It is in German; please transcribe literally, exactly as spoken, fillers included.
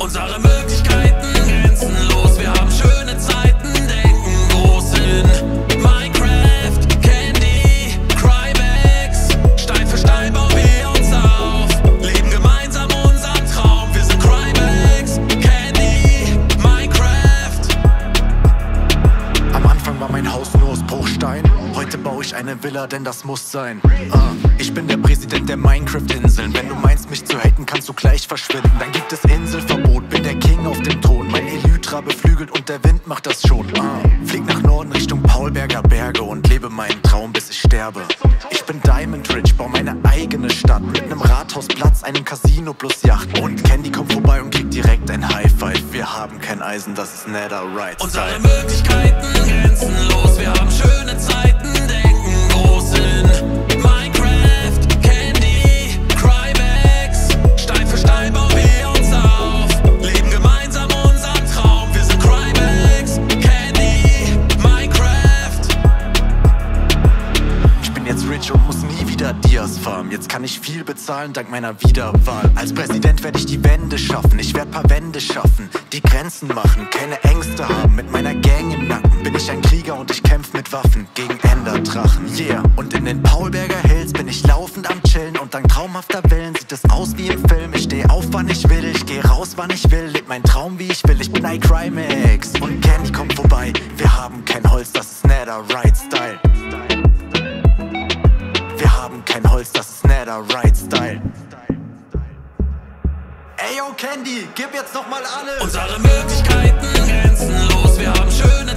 Unsere Möglichkeiten grenzenlos, wir haben schöne Zeiten, denken groß in Minecraft, Candy, Crybags. Stein für Stein bauen wir uns auf, leben gemeinsam unseren Traum. Wir sind Crybags, Candy, Minecraft. Am Anfang war mein Haus nur aus Bruchstein, heute baue ich eine Villa, denn das muss sein. uh, Ich bin der Präsident der Minecraft-Inseln. Wenn du meinst, mich zu haten, kannst du gleich verschwinden. Dann gibt es Inselverbot, bin der King auf dem Thron. Mein Elytra beflügelt und der Wind macht das schon. uh, Flieg nach Norden Richtung Paulberger Berge und lebe meinen Traum, bis ich sterbe. Ich bin Diamond Rich, bau meine eigene Stadt mit einem Rathausplatz, einem Casino plus Yacht. Und Candy kommt vorbei und kriegt direkt ein High Five. Wir haben kein Eisen, das ist Netherite Style. Unsere Möglichkeiten grenzenlos, wir haben schöne Zeiten, denken groß in Minecraft, Candy, Crybags. Stein für Stein bauen wir uns auf, leben gemeinsam unseren Traum. Wir sind Crybags, Candy, Minecraft. Ich bin jetzt rich und muss nie wieder Dias farmen. Jetzt kann ich viel bezahlen dank meiner Wiederwahl. Als Präsident werde ich die Wände schaffen, ich werde paar Wände schaffen, die Grenzen machen, keine Ängste haben. Mit meiner Gang im Nacken bin ich ein Krieger und ich kämpf mit Waffen gegen Enderdrachen. Yeah, und in den Paulberger Hills bin ich laufend am Chillen und dank traumhafter Wellen sieht es aus wie im Film. Ich steh auf, wann ich will, ich geh raus, wann ich will, leb mein Traum, wie ich will. Ich bin iCrymax und Candy kommt vorbei. Wir haben kein Holz, das ist Netherite Style. Wir haben kein Holz, das ist Netherite Style. Ey yo Candy, gib jetzt noch mal alles. Unsere Möglichkeiten grenzenlos, wir haben schöne